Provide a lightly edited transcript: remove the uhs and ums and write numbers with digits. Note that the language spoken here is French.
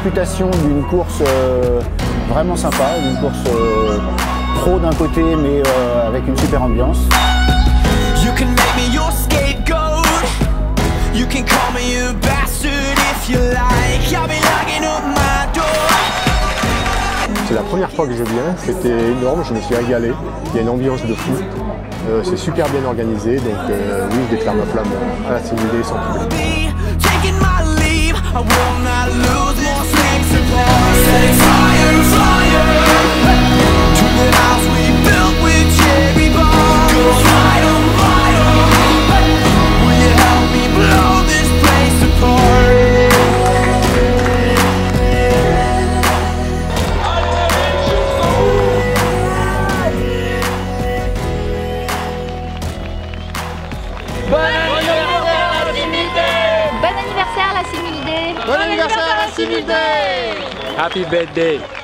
réputation d'une course vraiment sympa, d'une course pro d'un côté mais avec une super ambiance. You can make me your scapegoat. You can call me a bastard if you like. I'll be locking up my door. C'est la première fois que je viens, c'était énorme, je me suis régalé. Il y a une ambiance de fou. C'est super bien organisé, donc oui, je déclare ma flamme à la CMUD sans problème. Taking my leave, I will not lose more snakes and bars. Setting fire, fire to the house we built with cherry bars. Girls, vital, vital. Will you help me blow this place apart? Bon anniversaire la CMUD! Bon anniversaire la CMUD! Happy birthday!